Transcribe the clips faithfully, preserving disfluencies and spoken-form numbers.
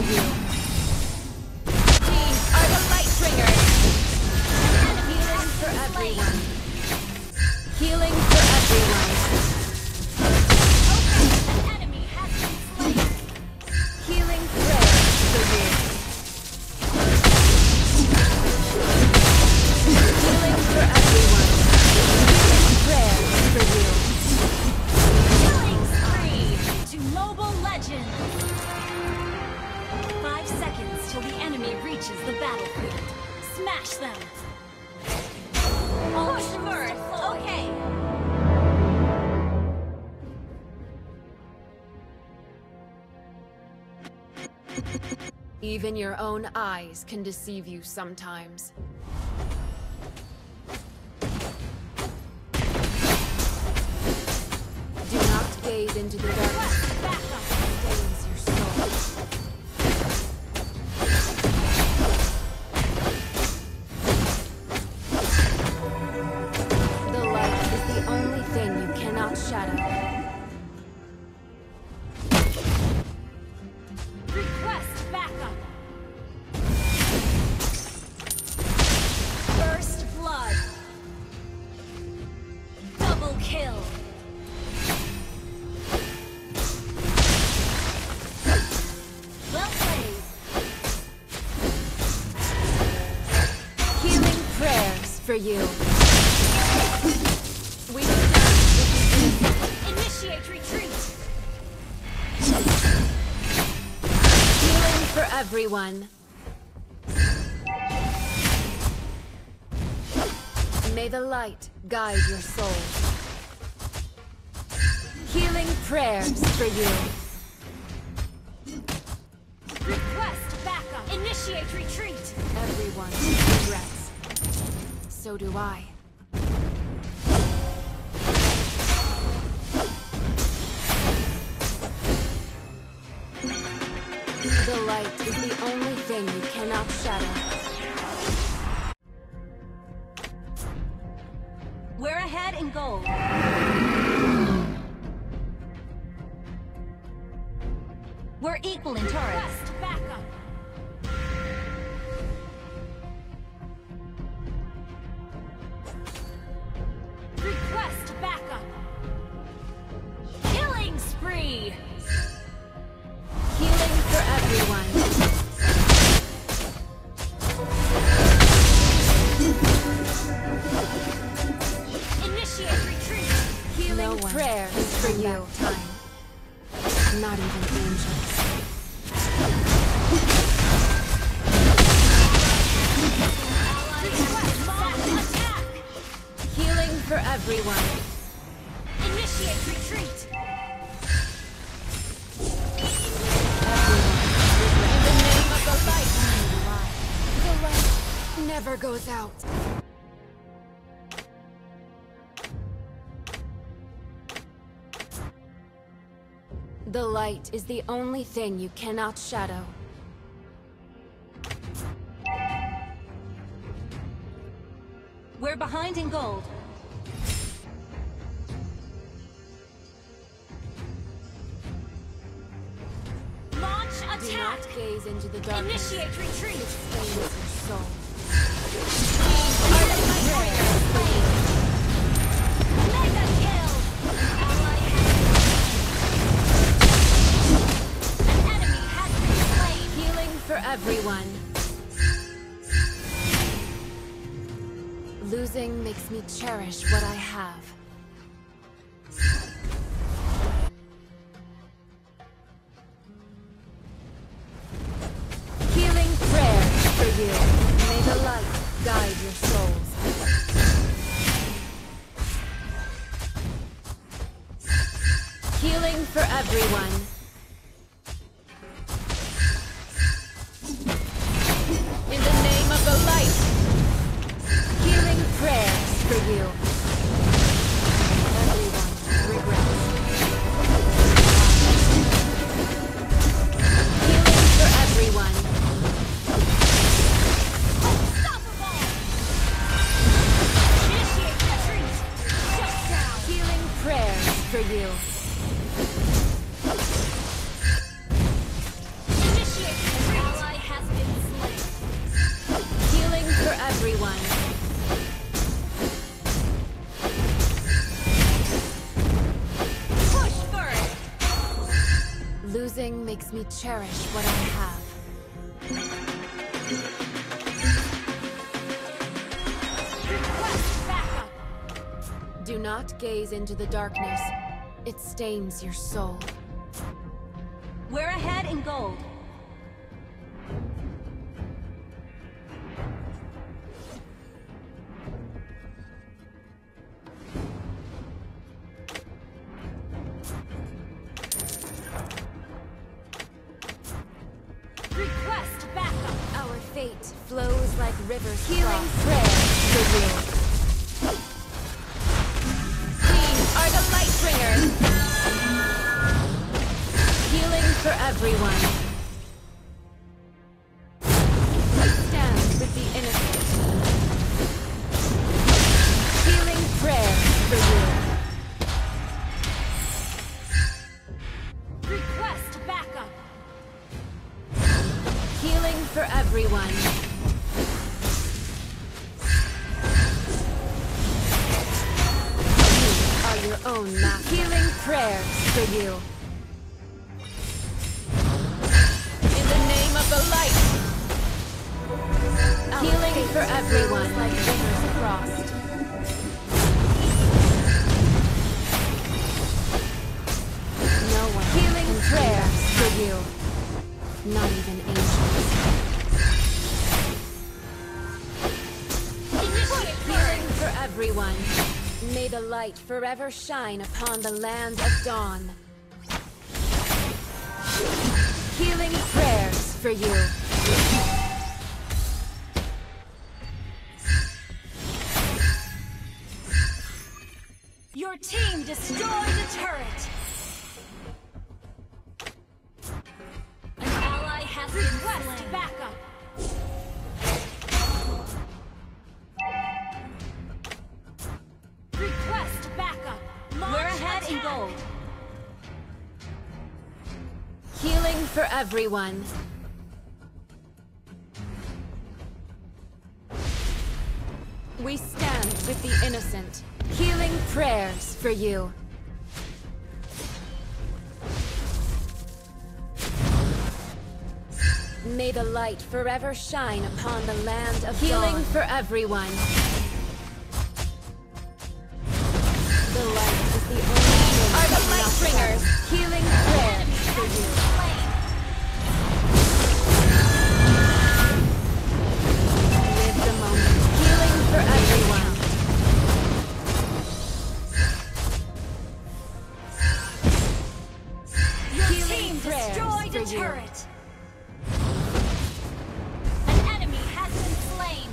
you. These are the Lightbringers. Healing for everyone. Healing for everyone. An enemy has been slain. Healing prayers for you. Healing for everyone. Healing prayers for you. Killing spree to Mobile Legends. Five seconds till the enemy reaches the battlefield. Smash them. Push first. Okay. Even your own eyes can deceive you sometimes. Do not gaze into the darkness. Back up. Stains your soul. The light is the only thing you cannot shadow. Request backup. First blood. Double kill. Well played. Healing prayers for you. We stand with you. Initiate retreat. Healing for everyone. May the light guide your soul. Healing prayers for you. Request backup. Initiate retreat. Everyone regrets. So do I. The light is the only thing you cannot shadow. We're ahead in gold. We're equal in turrets. Request backup. Request backup. Killing spree. Healing for everyone. Initiate retreat. Healing No one prayers for you. Time. Not even angels. Request backup. Attack. Healing for everyone. Initiate retreat. In the name of the light. The light never goes out. The light is the only thing you cannot shadow. We're behind in gold. Launch Do attack. not gaze into the darkness. Initiate retreat. It stains your soul. Mega kill. Ally An enemy has been slain. Healing for everyone. Losing makes me cherish what I have. Healing prayers for you. May the light guide your souls. Healing for everyone. In the name of the light. Healing prayers for you. Everyone regrets. Healing for everyone. Unstoppable. Initiate retreat. Shut down. Healing prayers for you. Initiate Losing makes me cherish what I have. Request backup. Do not gaze into the darkness. It stains your soul. We're ahead in gold. Request backup. Our fate flows like rivers. Healing prayers for you. These are the Lightbringers. Healing for everyone. We stand with the innocent. Healing prayers for you. Request backup. Healing for everyone. You are your own map. Healing prayers for you. In the name of the light. Healing for everyone. Like rivers crossed. No one. Healing prayers for you. Not even angels. Healing for everyone. May the light forever shine upon the land of dawn. Healing prayers for you. Your team destroyed the turret. An ally has been slain. Backup. Request backup. Launch We're ahead attack. in gold. Healing for everyone. We stand with the innocent. Healing prayers for you. May the light forever shine upon the land of healing dawn. For everyone. The light is the only thing are the Lightbringers. Healing prayers for you. Live the moment. Healing for everyone. Your Healing team prayers destroyed for a you. turret. An enemy has been slain.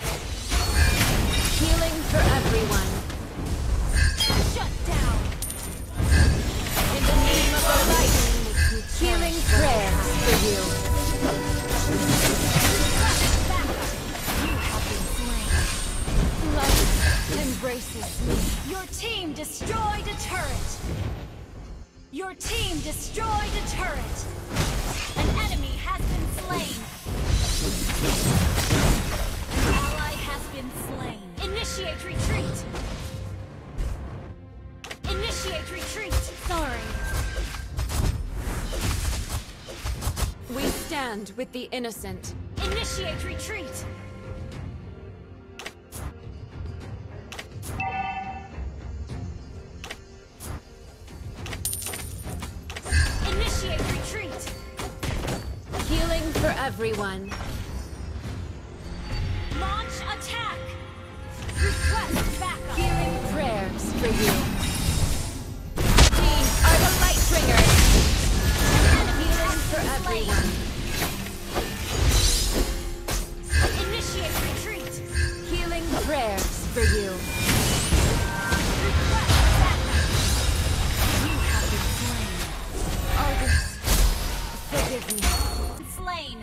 Healing for everyone. Shut down. In the name of the light. Healing prayers for you. Backup. You have been slain. Light embraces me. Your team destroyed a turret. Your team destroyed a turret. An enemy has been slain. An ally has been slain. Initiate retreat. Initiate retreat. Sorry. We stand with the innocent. Initiate retreat. Initiate retreat. Healing for everyone. Launch attack. Request backup. Healing prayers for you. These are the Lightbringers. Healing for everyone. Initiate retreat. Healing prayers for you. Request backup. You have been slain. Argus, forgive me. Slain.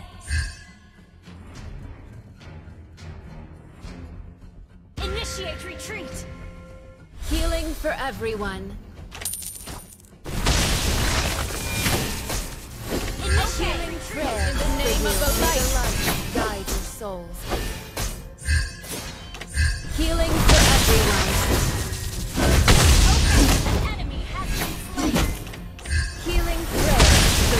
Initiate retreat. Healing for everyone. Initiate Healing retreat. prayers in the name of the light. Guide your souls. Healing for everyone. An enemy has been slain. Healing prayers for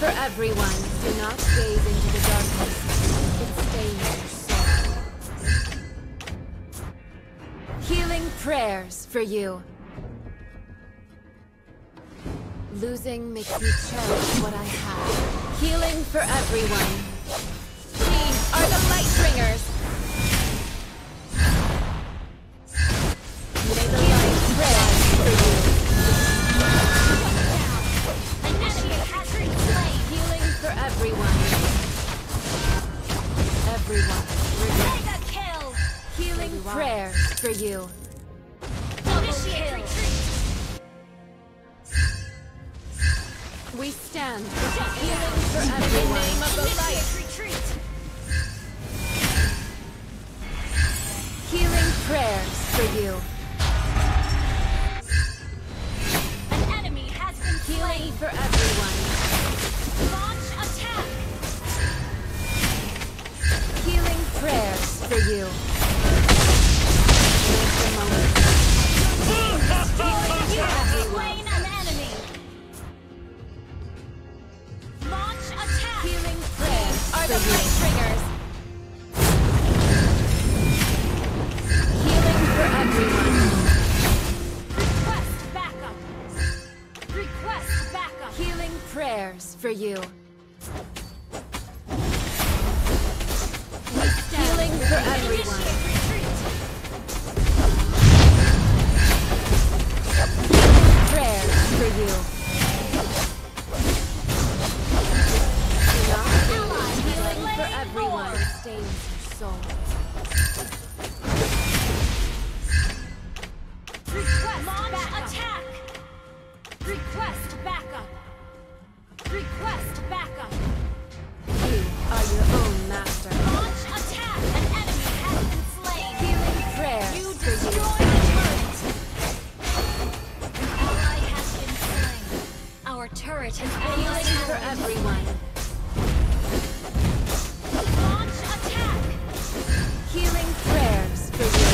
for everyone. Do not gaze into the darkness. It stains your soul. Healing prayers for you. Losing makes me cherish what I have. Healing for everyone. These are the Lightbringers. May the light pray for you. An enemy has been slain. Healing for everyone. Everyone. Mega kill. Healing prayers for you. Double kill. We stand healing for everyone. Name of the light. Retreat. Healing prayers for you. An enemy has been Healing slain. for everyone. Launch attack. Healing prayers for you. Live the moment. You have slain an enemy. Launch attack. Healing prayers are the Lightbringers. Healing for everyone. Request backup. Request backup. Healing prayers for you. We stand healing for everyone. Initiate retreat. Prayers for you. Do not Ally healing for slain everyone. more. Stains your soul. Request launch attack. Request backup. Request backup. You are your own master. Launch attack. An enemy has been slain. Healing prayers You for you. destroyed the turret. An ally has been slain. Our turret has been Healing for destroyed. everyone. Launch attack. Healing prayers for you.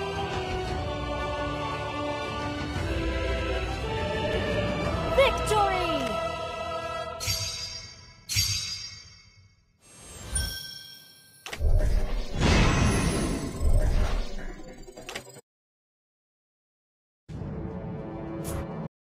Victory!